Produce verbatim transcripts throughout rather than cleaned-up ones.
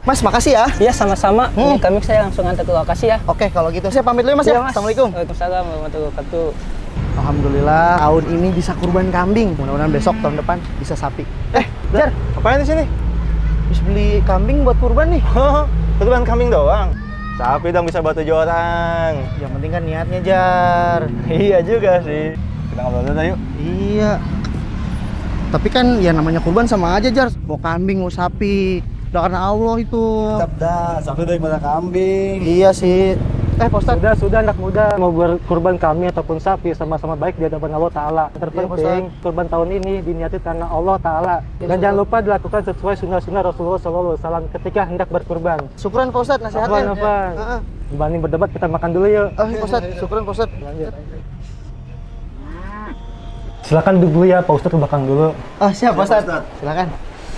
Mas, makasih ya. Iya, sama-sama. Hmm. Ini kami saya langsung antar ke lokasi ya. Oke, kalau gitu saya pamit dulu ya, Mas Iya, ya. Mas. Assalamualaikum. Waalaikumsalam warahmatullahi wabarakatuh. Alhamdulillah tahun ini bisa kurban kambing. Mudah-mudahan besok tahun depan bisa sapi. Eh, Jar, Apaan di sini? habis beli kambing buat kurban nih. Kurban kambing doang. Sapi dong bisa buat tujuh orang. Yang penting kan niatnya, Jar. Iya juga sih. Kita ngobrol dulu yuk. Iya. Tapi kan ya namanya kurban sama aja, Jar. Mau kambing, mau sapi. Udah karena Allah itu. Tetap dah, sapi daripada kambing. Iya sih. Eh, Pak Ustadz. Sudah, sudah anak muda mau berkurban kami ataupun sapi sama-sama baik di hadapan Allah Ta'ala. Terpenting kurban tahun ini diniati karena Allah Ta'ala. Dan jangan lupa dilakukan sesuai sunnah-sunnah Rasulullah shallallahu alaihi wasallam ketika hendak berkurban. Syukran Pak Ustadz nasihatnya. Afwan, afwan. Heeh. Dibanding berdebat kita makan dulu yuk. Oh, Pak Ustadz, syukran Pak Ustadz. Lanjut. Silakan duduk dulu ya, Pak Ustadz ke belakang dulu. Oh, siap Pak Ustadz. Silakan.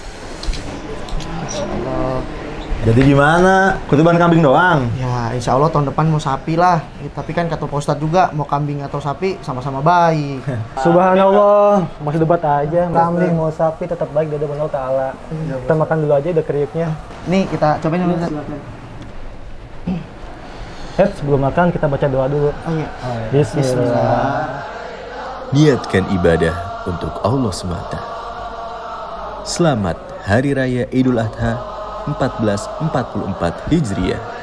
Allah. Jadi gimana? Kurban kambing doang? Ya, insya Allah tahun depan mau sapi lah. Eh, Tapi kan kata Pak Ustadz juga mau kambing atau sapi sama-sama baik. Subhanallah, masih debat aja. Kambing mau sapi tetap baik di hadapan Allah Ta'ala. Kita makan dulu aja udah kriuknya. Nih kita cobain dulu. Ustadz. Eh, sebelum makan kita baca doa dulu. Oh iya. Bismillah. Niatkan ibadah untuk Allah semata. Selamat Hari Raya Idul Adha seribu empat ratus empat puluh empat Hijriah.